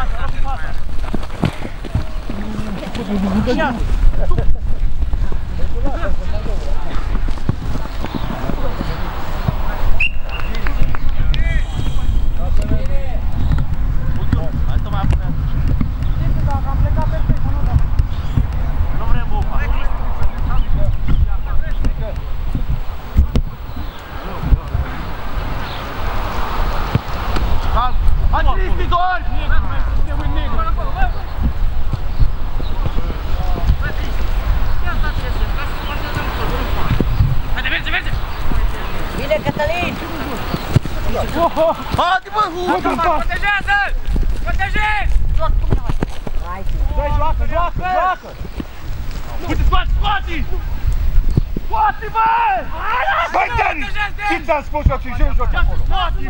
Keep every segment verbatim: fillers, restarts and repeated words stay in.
Haide, bă! Protejează! Protejezi! Dă-i, joacă, joacă, joacă! Uite, scoate, scoate! Scoate, bă! Băi, Dani! Ce ți-am spus eu, ce joci joci acolo? Scoate!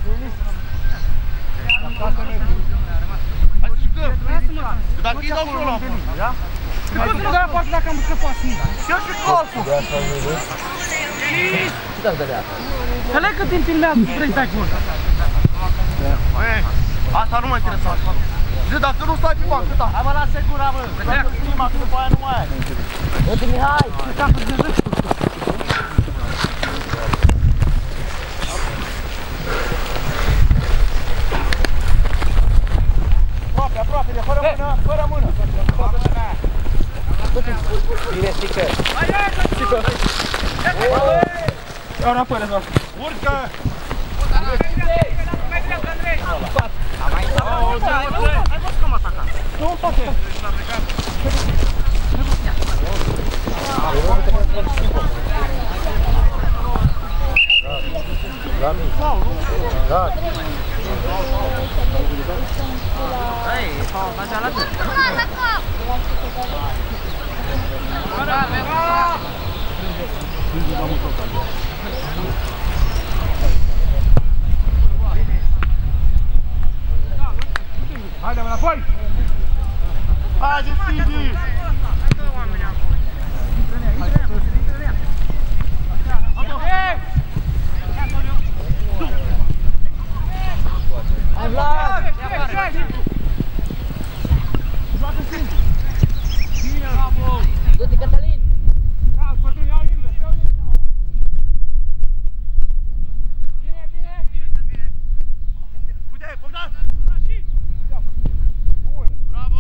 Hai să jucăm! Dacă îi dau și ăla, ia? Cum să nu dă la poate dacă am buscat poate? Și eu și colțul! Ce dacă dă de asta? Înțeleg cât timp filmează, vrei să dai cu ăsta. Asta nu mă interesează. Zi, dacă nu stai pe bancă, da. Hai mă, lasă gura, bă. Dacă nu prima, că după aia nu mai ai. Uite, Mihai! Ce capă de râs? Aproape, aproape, de fără mână, fără mână. Bine, stică! Hai, hai, stică! Iau înapoi, rezolv. Urcă! Hai văd cum ataca. Nu, în față. Rami! Da! Hai, faci alată. Haide-mă înapoi! Haide, Stigi! Hai, Vlad! Joacă singur! Bine, bravo! Du-te, Cătălin! Calc, Cătălin, iau invers, iau invers! Bine, bine! Bine! Uite, Bogdan! Bun! Bravo!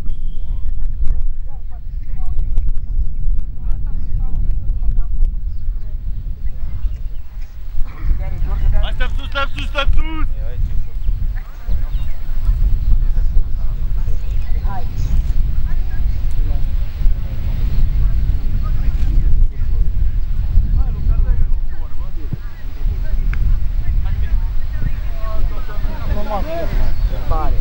Hai, stăm sus, stăm sus, stăm sus! Pare!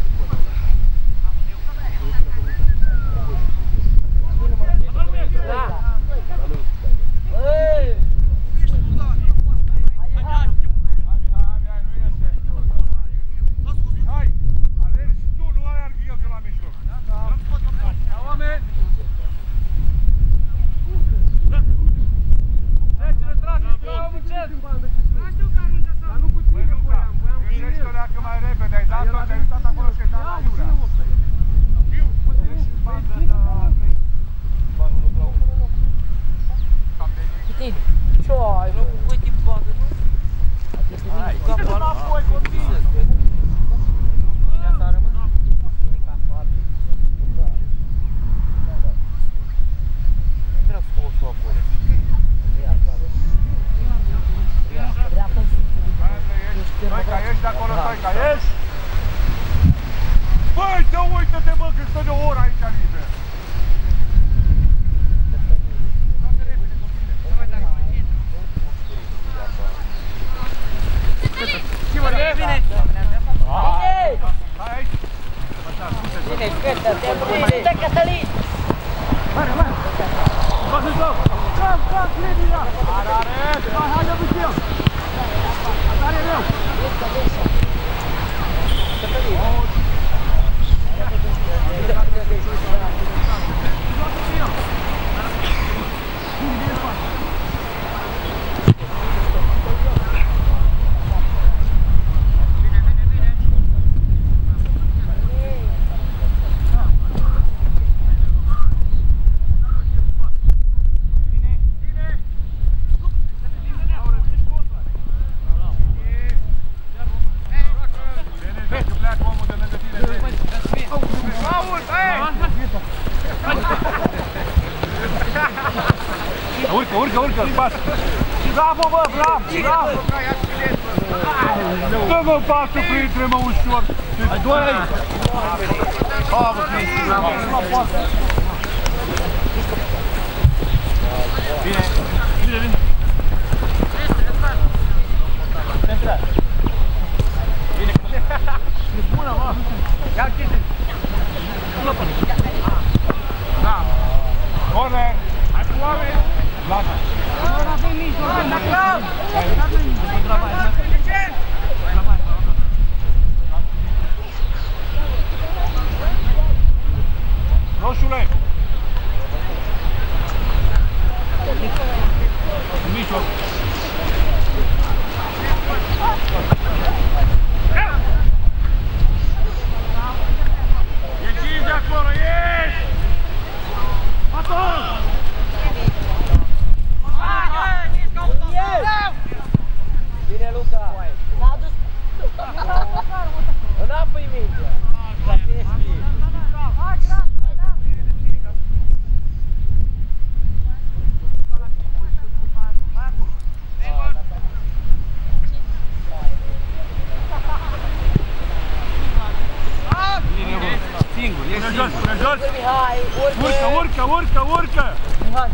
Băi, te uită-te, bă, că stă de o oră aici liber. Bine, bine! Hai aici! Bine, Cătă, bine! Stă, Cătălin! Mare, mare! Bă, joc! Cap, cap, Lidia! Are, are! Hai, hai, dă-mi și eu! Tare meu! Cătălin! Urcă, urcă, urcă, pasă! Bravo, bă, bravo, bravo! Dă-mă pasul printre, mă, ușor! Hai, doi aici! Ha, bă, Cristi, bravo! Bine, bine, bine! Bine, e bună, mă! Ia-l chestii! Da! Corner! Hai cu oameni! Lasă! Roșule! În mijloc! Ieșiți de acolo, ieși! Atunci! Bine, Luca! S-a adus! Înapoi mingea! La P S G! Singur, e singur! Pune jos! Mihai, Urcă, urcă, urcă, urcă! Mihai!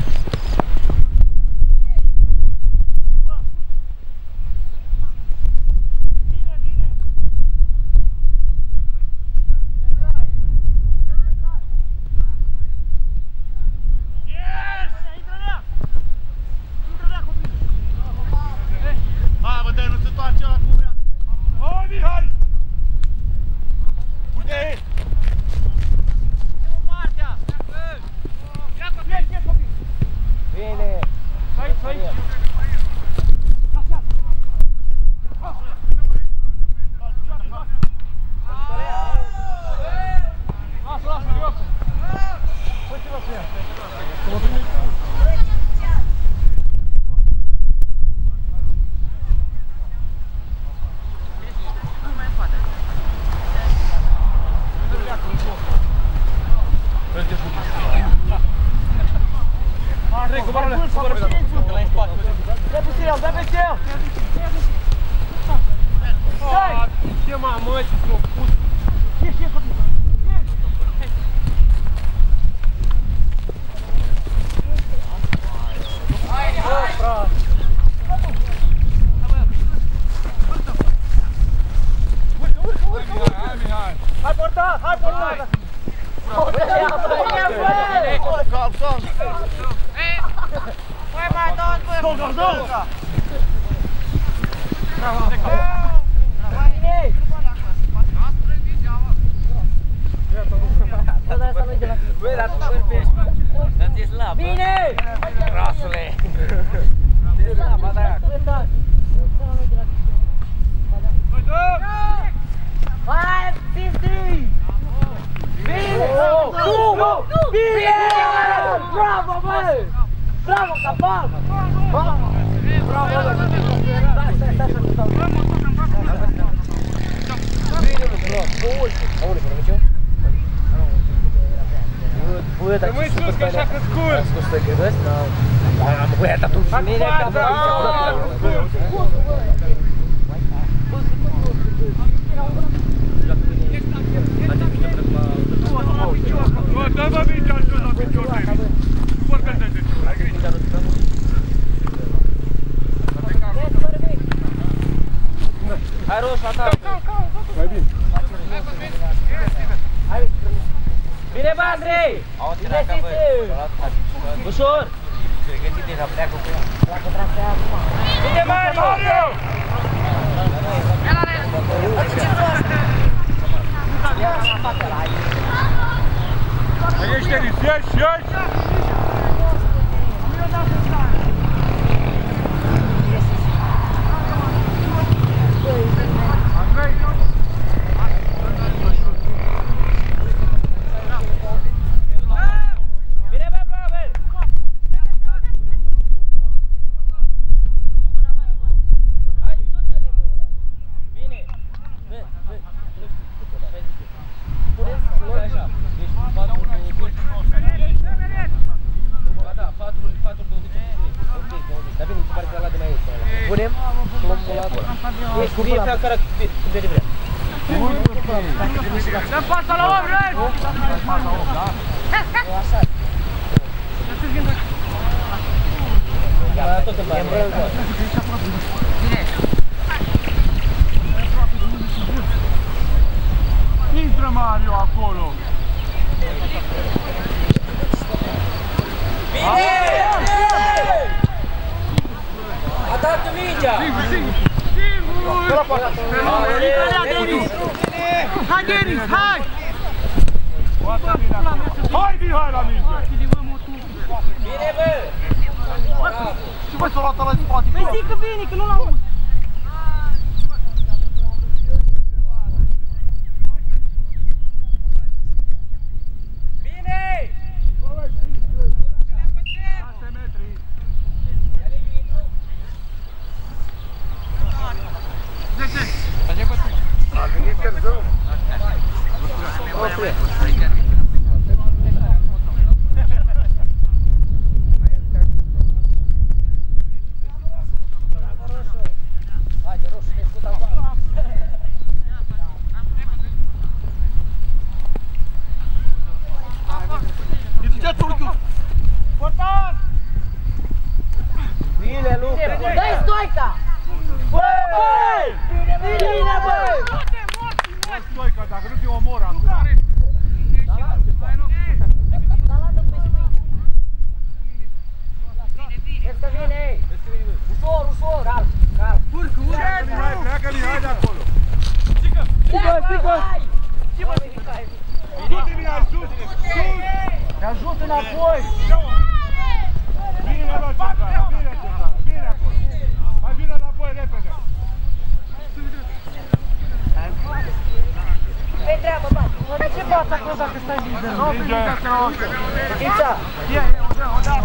fiecare care cu de vrea. Dă-mi fața la om, Red! Dă-mi fața la om, da? Așa. Tot în bani. Intră Mario acolo! Bine! A dat mingea! Singur, singur! Singur! Hai, Denis, hai! Hai, Mihai, la minge! Bine, bă! Și băi, s-o luat ăla în spate! Păi zic că vine, că nu l-aud! Dă-i stoica! Băi! Bine, băi! Băi, stoica, dacă nu te omor acum! Vezi că vine! Ușor, ușor! Calm, calm! Urcă, urcă! Mihai, pleacă Mihai de acolo! Țică! Țică, țică! Du-te, Mihai, sus! Sus! Te ajut înapoi! Bine, bă, Cezar, bine, Cezar, bine acolo! Mai vină înapoi, repede! Pe treabă, bă! Ce faci acolo dacă stai lider? Minge! Ghița! Ia, ia, o dă, o dă!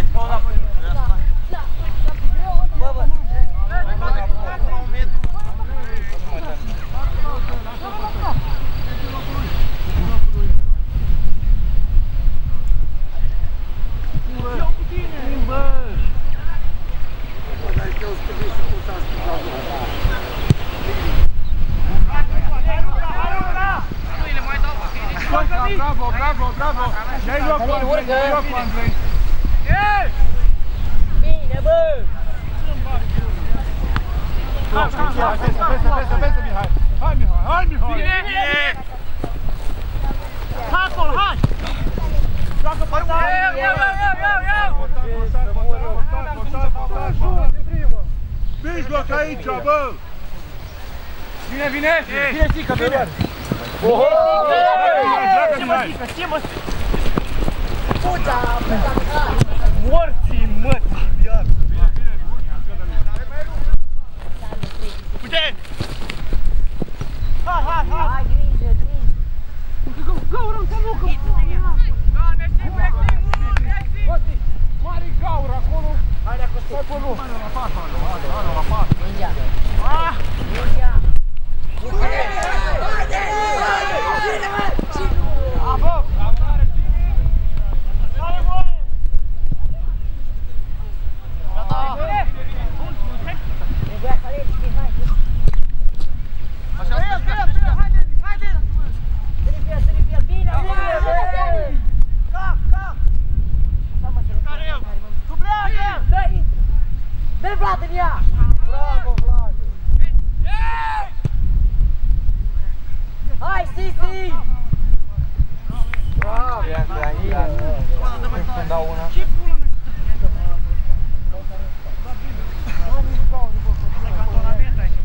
Bă, bă! Bravo, bravo, bravo! Dai loc cu Andrei, dai loc cu Andrei! Bine, bă! Hai, pese, pese, pese, pese, Mihai! Hai, Mihai, hai, Mihai! Bine! Hai acolo, hai! Joacă pe ta! Iau, iau, iau, iau, iau! Mijloc aici, bă! Vine, vine! Vine, Zică, vine! Oho! Ce mă zică, ce mă zică? Puța! Morții, mătii, viață! Putem! Hai, hai, hai! Hai, grijă, grijă! Gaură, să nu, că... Mare gaură acolo! Hai de acolo! Stai pe loc! Hai la față, hai la față! Mingea! Ah! Mingea! Bravo! Hai, băi! Trebuia să alegi, Mihai! Așa, haide, haide, haide! Sări pe el, sări pe el! Bine, bine! Cap, cap! Care eu? Dublează! Dă-i! Dă-i Vlad în ea! Bravo, Vlad! Hai, Sisi! Bravo! Când dau una. Ce pula mea? Cantonament aici.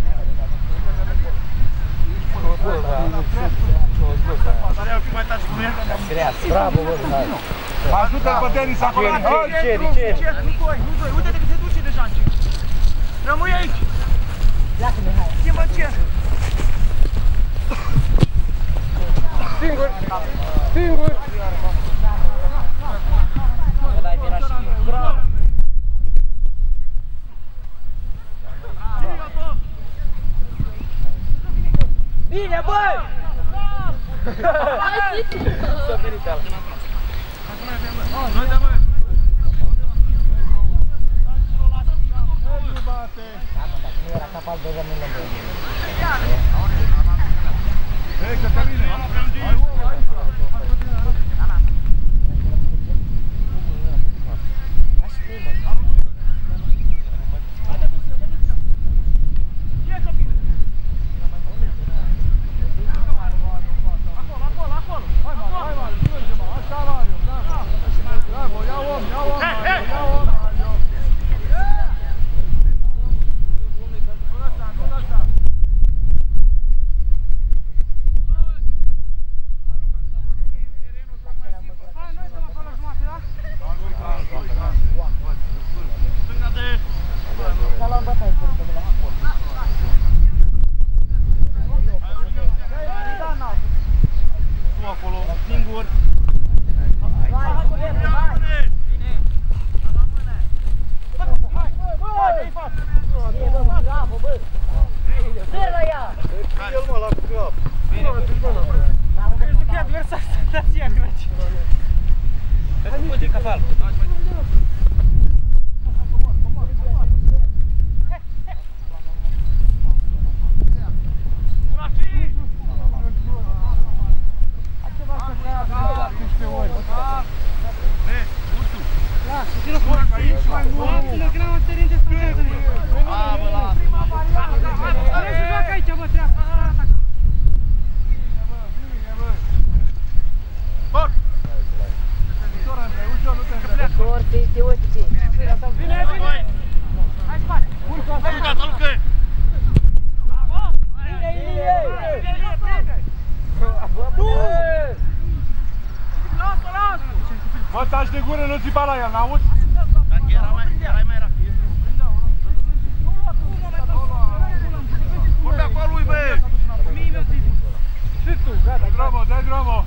Dar eu fi mai taci cu mine? Bravo, bă, hai. Ajută-l pe Denis acolo! Hai! Ceri, ceri. Cer, nu doi, nu doi. Uite-te că se duce deja în cer. Rămâi aici. Pleacă, Mihai! Schimbă cer. Singur! Singur! Că dai mira și... Bravo. Bine, băi! S-a venit ala. Noi dăm, băi. frate! Da, mă, dacă nu era capal de rămân lângă mine. Hei, Cătăline! Hai, om, hai! Bă, taci de gură, nu țipa la el, n-auzi? Dacă era mai, erai mai rapid. Vorbe acolo lui, bă! Și tu, gata, dai drumul, dai drumul!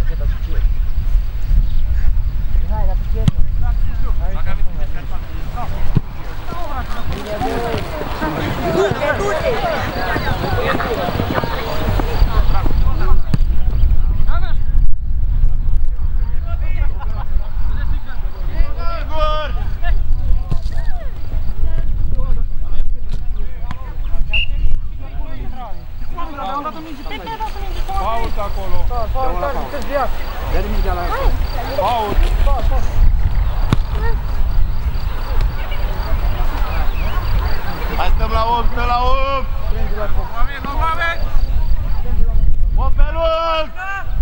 Hai, dar ce nu? Dacă aveți un descat, fac. Du-te, du-te! Pauz acolo! Dă-i mingea la aia! Pauz! Hai, stăm la om, stăm la om! Oameni, oameni! Om pe lung!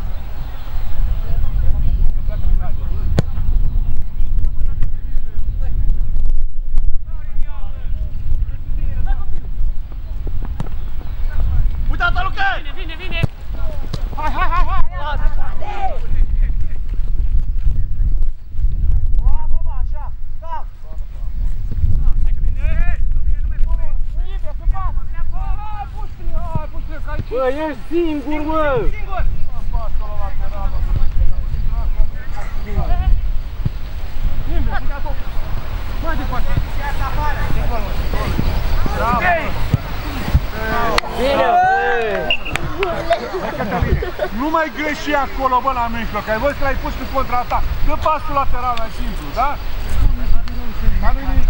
Uitați-l, Luca! Vine, vine, vine! Hai, hai, hai, hai! Bravo, bă, așa! Da! Hai că vine! Nu vine, nu mai pune! Nu e, să fac! Hai, puși-te! Hai, puși-te, că aici! Bă, ești singur, mă! Singur! Mai departe! Bine! Nu mai greși acolo, bă, la mijloc, ai văzut că l-ai pus în contraatac. Dă pasul lateral mai simplu, da? Dar nu-i nimic.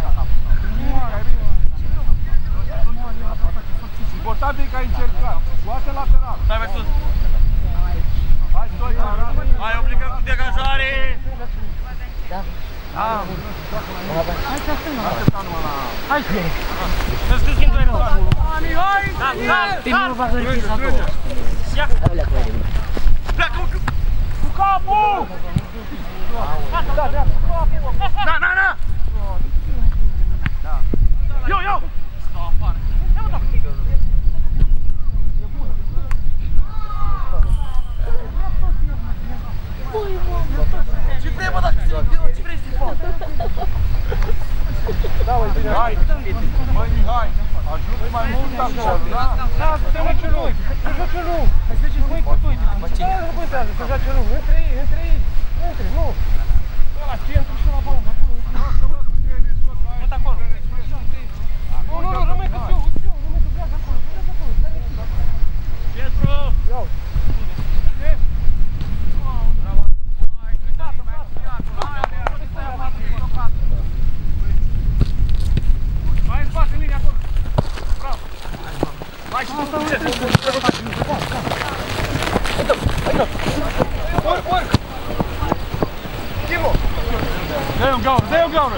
Important e că ai încercat. Scoate lateral. Stai mai sus! Hai, stoi, Hai, obligăm cu degajare! Da? Ah, Hai să stângă! hai! Să-ți câți timp tu ai răzat? Ani, hai! Da, da, Primul va gări acolo. Ia! Pleacă mai de Pleacă Cu capul! Da, da, cu capul! Na, na, na! Eu, eu! Stau afară! Ce vrei, bă, dacă ce vrei să-i fac? Hai, măi, Mihai, ajută mai mult acolo, da? Da, să joace lui! Să joace lui! Hai să ziceți voi cu toi! Da, nu contează, să joace lui! Între ei, între ei! Între, nu! La centru și la bandă, acolo! Tot acolo! Nu, nu, nu, rămâi că fiu, fiu, rămâi că pleacă acolo, pleacă acolo, stai liniștit! Pietru! Iau! Mai în spate, linia! Dai un gaură, dai un gaură!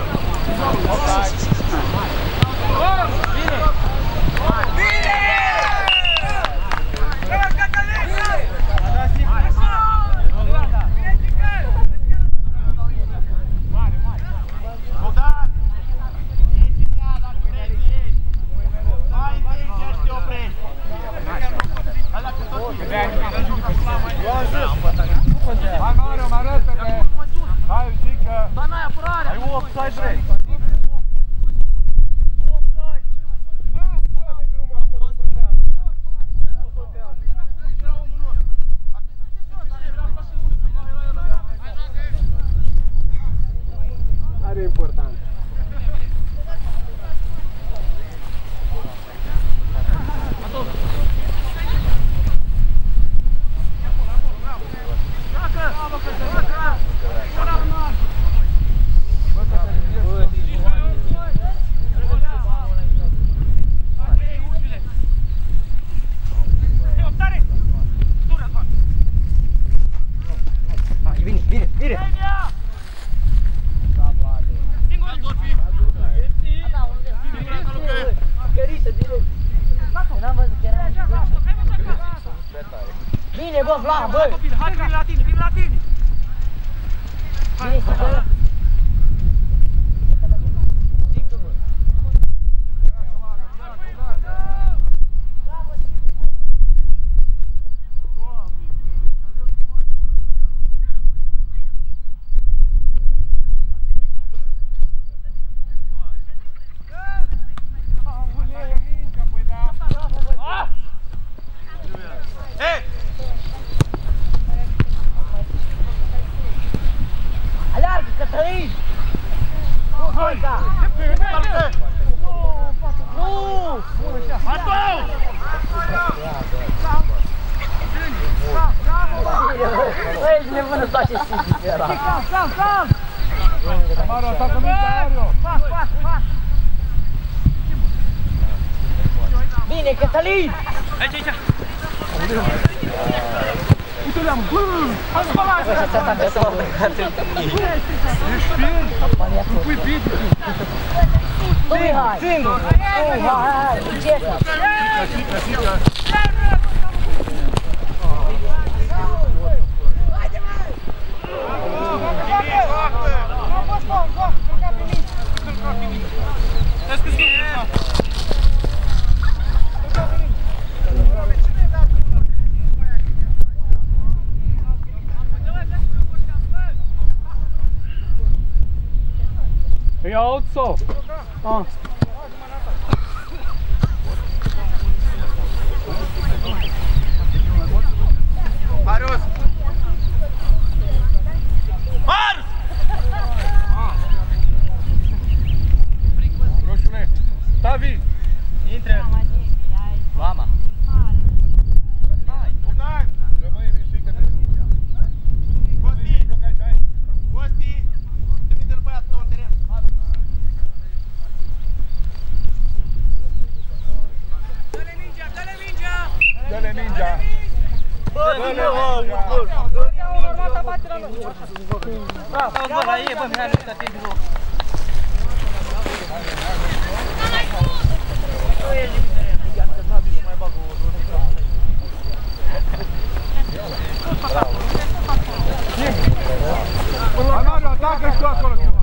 Bine! Bine! Bogdan! Ieși în ea dacă vrei să ieși! Hai întâi și te oprești! Hai dacă tot bine! Hai Mario, mai repede! Hai, zic că... Dar n-ai apărare! Ai offside, vrei! Are important. Vine, vine, vine! N-am văzut că era... Bine, bă, Vlad, bă! Hai, vine la tine, vine la tine! Bine, bă! Aleargă, Cătălin! Nu, Stoica! Nu! Băi, ești nebună să faci fizică ăla! Mario, atacă mingea, Mario! Bine, Cătălin! Aici, aici! Uite-le-am, bă! Hai să balați! Bă, să-ți atacă să mă băgat în tine! Ești fier? Nu pui video! Tu, Mihai! Singur! Tu, hai, hai! Ce să? Sică, sică, sică! Îi aud sau? Ah. Marius! Mars! Roșule! Tavi! Intră! Mama! Bogdan! Rămâi miștică de mingea! Costi! Costi! Trimite-l băiatul tău în teren! Dă-le mingea! Dă-le mingea! Dă-le mingea! Dă-le mingea! Bă, la ei, bă, Mihai, nu te atingi loc! Nu e limit de rem, ia că n-a mai bag o Hai Mario, atacă și tu acolo ceva!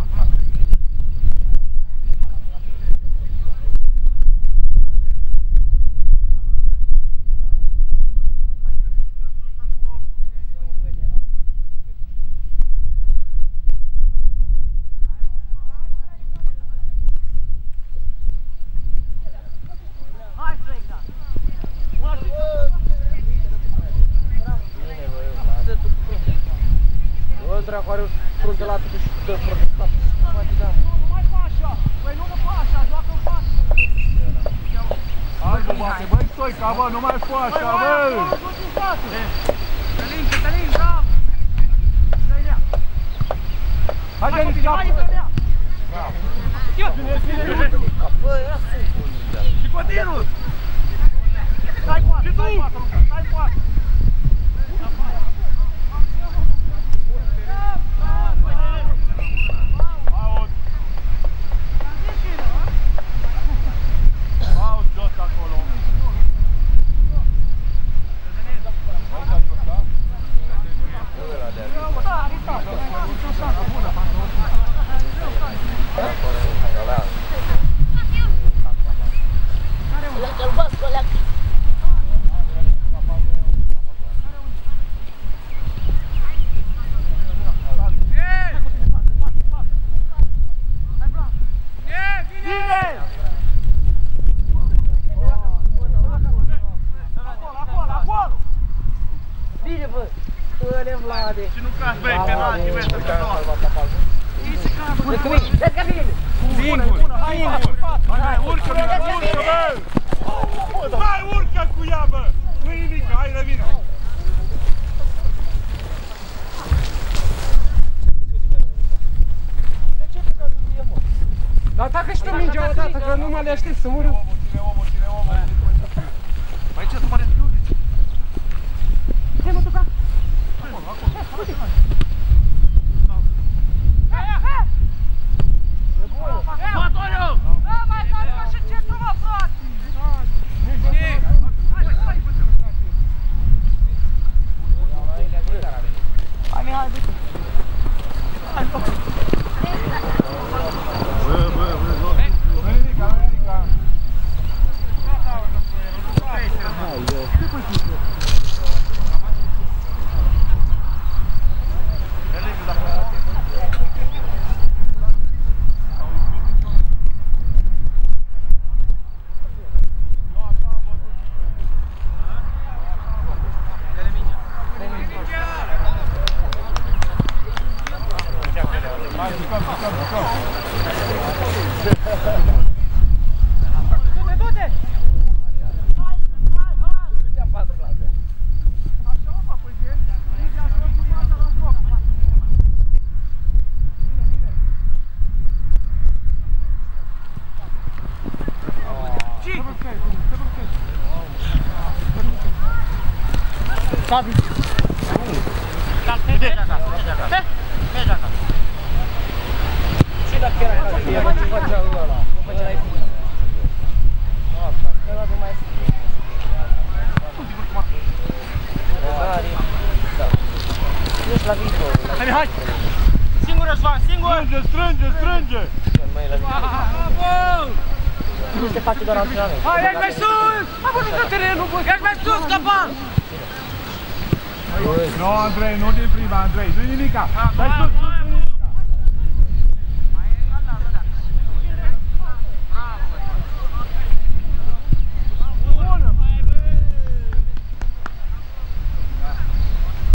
Bă, dracu, are o fruntelată și dă protectat. Nu mai dăm. Nu mai fa așa! Băi, nu mă fa așa, joacă în față! Hai, bă, bate, băi, Stoica, bă, nu mai fă așa, bă! Ajuți în față! Călin, Cătălin, bravo! Dă-i-nea! Hai, Denis, capă! Hai, dă-i-nea! Bă, era simplu! Și continuu! Stai cu asta, stai cu asta, Luca, stai cu asta! Bă-le, Vlade! Și nu cași, băi, penalti, băi, să te doar. Descă bine! Singur, singur! Hai, urcă, urcă, urcă, bă! Mai urcă cu ea, bă! Nu-i nimic, hai, revină! Dar dacă și tu mingea odată, că nu mă le aștept să mură. Cine omul, cine omul? Aici tu mă respiuliți. Hai mă, duca! Acolo, acolo. Batoriu! Bă, mai calcă și centru, mă, frate! Hai, Mihai, du-te! Bă, bă, bă, bă. Nu nimica, nu nimica. Hai, jucăm, jucăm, jucăm. Du-te, du-te! Sabi! Merge acasă, merge acasă. Merge acasă. Și dacă era ca să fie, ce făcea ăla? Nu făcea la ieftină. Ăla de mai scrie. Da. Nu-și la viitor. Hai, hai! Singur, Răzvan, singur! Strânge, strânge, strânge! Nu se face doar antrenament. Hai, ești mai sus! Hai, bă, nu dă terenul, bă! Ești mai sus, Căpan! Nu, Andrei, nu din prima, Andrei, nu-i nimica. Dai sus, sus,